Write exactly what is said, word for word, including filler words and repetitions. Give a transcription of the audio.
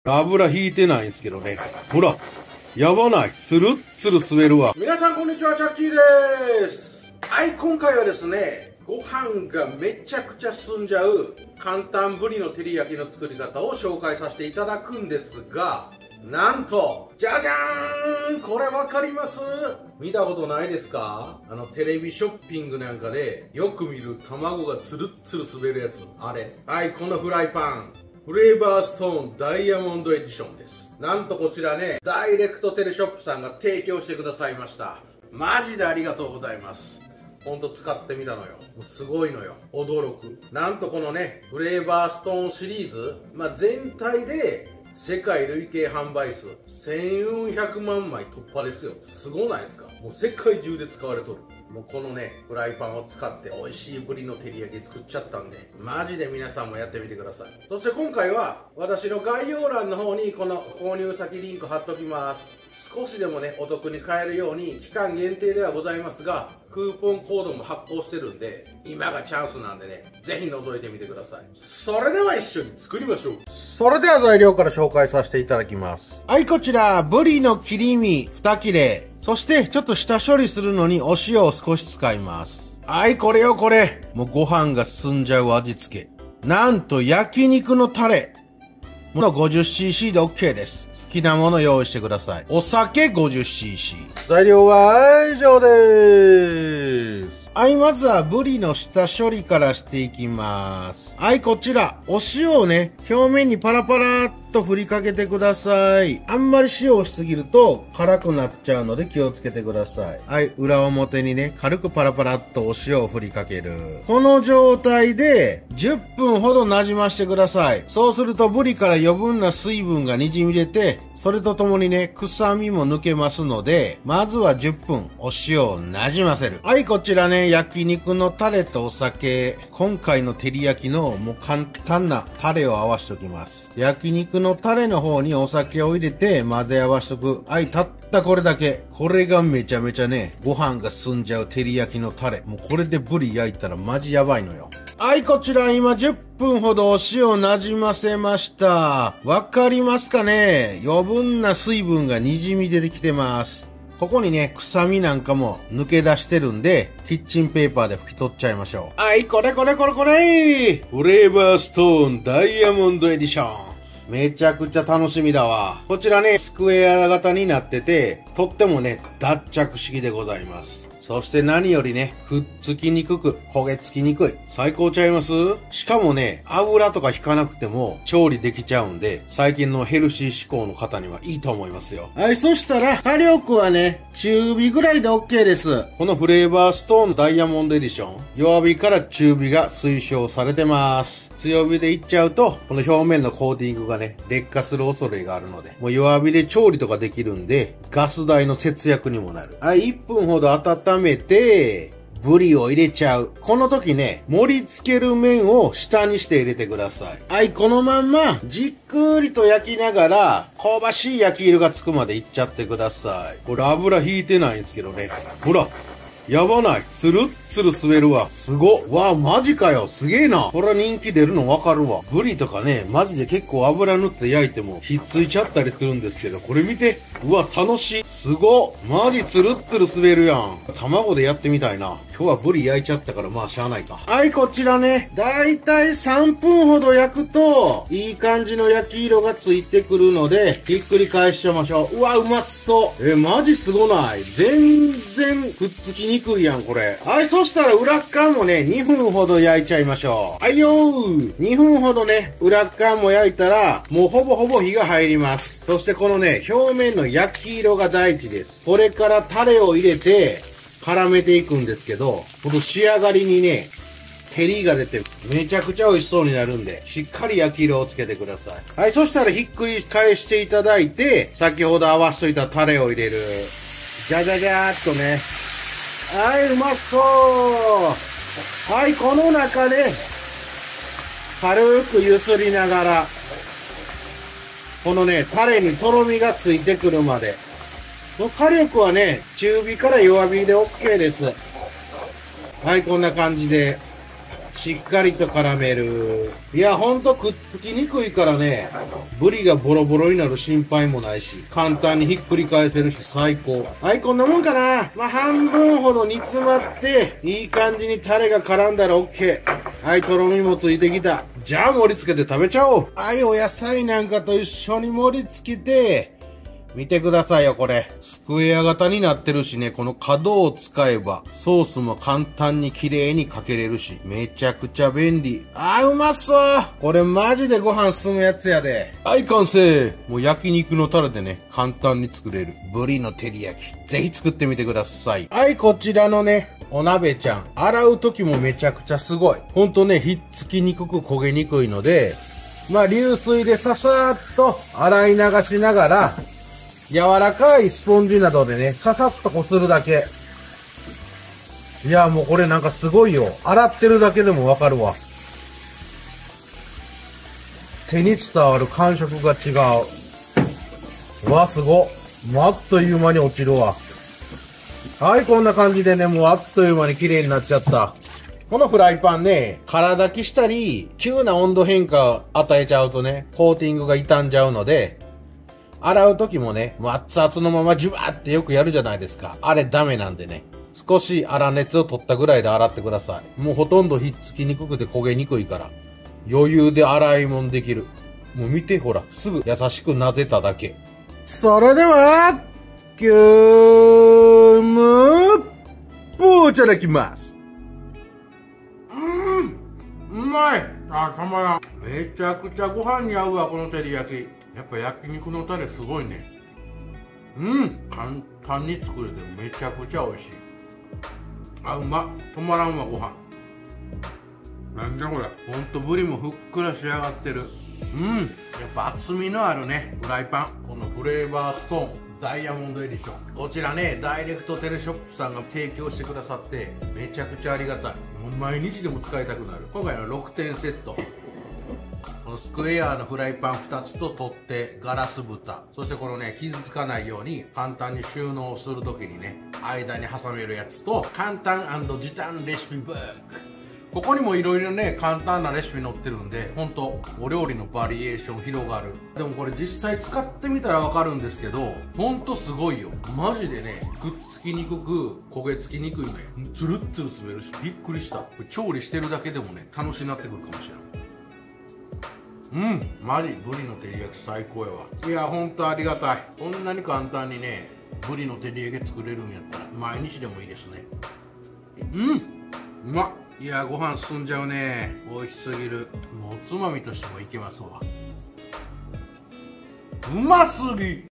油引いてないんですけどね。ほら、やばない。つるっつる滑るわ。皆さんこんにちは、チャッキーです。はい、今回はですね、ご飯がめちゃくちゃ進んじゃう簡単ブリの照り焼きの作り方を紹介させていただくんですが、なんと、じゃじゃーん、これわかります？見たことないですか？あのテレビショッピングなんかでよく見る卵がつるっつる滑るやつ。あれ。はい、このフライパン。フレーバーストーンダイヤモンドエディションです。なんとこちらね、ダイレクトテレショップさんが提供してくださいました。マジでありがとうございます。ほんと使ってみたのよ。もうすごいのよ。驚く。なんとこのね、フレーバーストーンシリーズ、まあ、全体で世界累計販売数せんよんひゃくまんまい突破ですよ。すごないですか？もう世界中で使われとる。もうこのね、フライパンを使って美味しいブリの照り焼き作っちゃったんで、マジで皆さんもやってみてください。そして今回は私の概要欄の方にこの購入先リンク貼っときます。少しでもね、お得に買えるように期間限定ではございますが、クーポンコードも発行してるんで、今がチャンスなんでね、ぜひ覗いてみてください。それでは一緒に作りましょう。それでは材料から紹介させていただきます。はい、こちら、ブリの切り身に切れ。そして、ちょっと下処理するのにお塩を少し使います。はい、これよこれ。もうご飯が進んじゃう味付け。なんと、焼肉のタレ。もう ごじゅっシーシー で OK です。好きなもの用意してください。お酒 ごじゅっシーシー。材料は以上でーす。はい、まずはブリの下処理からしていきます。はい、こちら、お塩をね、表面にパラパラっと振りかけてください。あんまり塩をしすぎると辛くなっちゃうので気をつけてください。はい、裏表にね、軽くパラパラっとお塩を振りかける。この状態でじゅっぷんほど馴染ましてください。そうするとブリから余分な水分がにじみ出て、それとともにね、臭みも抜けますので、まずはじゅっぷんお塩を馴染ませる。はい、こちらね、焼肉のタレとお酒。今回の照り焼きのもう簡単なタレを合わしておきます。焼肉のタレの方にお酒を入れて混ぜ合わしとく。はい、たったこれだけ。これがめちゃめちゃね、ご飯が進んじゃう照り焼きのタレ。もうこれでブリ焼いたらマジやばいのよ。はい、こちら今じゅっぷんほどお塩を馴染ませました。わかりますかね？余分な水分がにじみ出てきてます。ここにね、臭みなんかも抜け出してるんで、キッチンペーパーで拭き取っちゃいましょう。はい、これこれこれこれ！フレーバーストーンダイヤモンドエディション。めちゃくちゃ楽しみだわ。こちらね、スクエア型になってて、とってもね、脱着式でございます。そして何よりね、くっつきにくく、焦げつきにくい。最高ちゃいます？しかもね、油とか引かなくても調理できちゃうんで、最近のヘルシー志向の方にはいいと思いますよ。はい、そしたら、火力はね、中火ぐらいで OK です。このフレーバーストーンダイヤモンドエディション、弱火から中火が推奨されてます。強火でいっちゃうと、この表面のコーティングがね、劣化する恐れがあるので、もう弱火で調理とかできるんで、ガス代の節約にもなる。はい、いっぷんほど温めて、ブリを入れちゃう。この時ね、盛り付ける面を下にして入れてください。はい、このまんま、じっくりと焼きながら、香ばしい焼き色がつくまでいっちゃってください。これ油引いてないんですけどね。ほら。やばない。つるっつる滑るわ。すごっ。わあ、マジかよ。すげえな。これは人気出るのわかるわ。ブリとかね、マジで結構油塗って焼いてもひっついちゃったりするんですけど、これ見て。うわ、楽しい。すごっ。マジつるっつる滑るやん。卵でやってみたいな。今日はブリ焼いちゃったからまあしゃあないか。はい、こちらね。だいたいさんぷんほど焼くと、いい感じの焼き色がついてくるので、ひっくり返しちゃいましょう。うわ、うまそう。え、マジすごない。全然くっつきにくいやん、これ。はい、そしたら裏っ側もね、にふんほど焼いちゃいましょう。はいよー。にふんほどね、裏っ側も焼いたら、もうほぼほぼ火が入ります。そしてこのね、表面の焼き色が大事です。これからタレを入れて、絡めていくんですけど、この仕上がりにね、照りが出てめちゃくちゃ美味しそうになるんで、しっかり焼き色をつけてください。はい、そしたらひっくり返していただいて、先ほど合わしといたタレを入れる。じゃじゃじゃーっとね。はい、うまそう。はい、この中で、軽く揺すりながら、このね、タレにとろみがついてくるまで。火力はね、中火から弱火で OK です。はい、こんな感じで、 しっかりと絡める。いや、ほんとくっつきにくいからね、ブリがボロボロになる心配もないし、簡単にひっくり返せるし最高。はい、こんなもんかな。まあ、半分ほど煮詰まって、いい感じにタレが絡んだら OK。はい、とろみもついてきた。じゃあ盛り付けて食べちゃおう。はい、お野菜なんかと一緒に盛り付けて、見てくださいよ、これ。スクエア型になってるしね、この角を使えば、ソースも簡単に綺麗にかけれるし、めちゃくちゃ便利。あー、うまそう。これマジでご飯進むやつやで。はい、完成。もう焼肉のタレでね、簡単に作れる。ブリの照り焼き。ぜひ作ってみてください。はい、こちらのね、お鍋ちゃん。洗う時もめちゃくちゃすごい。ほんとね、ひっつきにくく焦げにくいので、まあ、流水でささーっと洗い流しながら、柔らかいスポンジなどでね、ささっとこするだけ。いや、もうこれなんかすごいよ。洗ってるだけでもわかるわ。手に伝わる感触が違う。うわ、すごっ。もうあっという間に落ちるわ。はい、こんな感じでね、もうあっという間に綺麗になっちゃった。このフライパンね、空炊きしたり、急な温度変化与えちゃうとね、コーティングが傷んじゃうので、洗う時もね、もう熱々のままジュワーってよくやるじゃないですか。あれダメなんでね。少し粗熱を取ったぐらいで洗ってください。もうほとんどひっつきにくくて焦げにくいから。余裕で洗い物できる。もう見てほら、すぐ優しく撫でただけ。それでは、今日も、いただきます。うーん、うまい。あ、たまらん。めちゃくちゃご飯に合うわ、この照り焼き。やっぱ焼肉のタレすごいね。うん、簡単に作れてめちゃくちゃ美味しい。あ、うまっ。止まらんわ、ご飯。なんじゃこれ。ほんとブリもふっくら仕上がってる。うん、やっぱ厚みのあるね、フライパン。このフレーバーストーンダイヤモンドエディション。こちらね、ダイレクトテレショップさんが提供してくださってめちゃくちゃありがたい。もう毎日でも使いたくなる。今回のろくてんセット、このスクエアのフライパンふたつと取っ手、ガラス蓋、そしてこのね、傷つかないように簡単に収納するときにね、間に挟めるやつと、簡単&時短レシピブック。ここにもいろいろね、簡単なレシピ載ってるんで、ほんとお料理のバリエーション広がる。でもこれ実際使ってみたらわかるんですけど、ほんとすごいよ。マジでね、くっつきにくく焦げつきにくいね。ツルッツル滑るし、びっくりした。調理してるだけでもね、楽しになってくるかもしれない。うん、マジブリの照り焼き最高やわ。いや、ほんとありがたい。こんなに簡単にね、ブリの照り焼き作れるんやったら毎日でもいいですね。うん、うまっ。いや、ご飯進んじゃうね。美味しすぎる。もうおつまみとしてもいけますわ。うますぎ。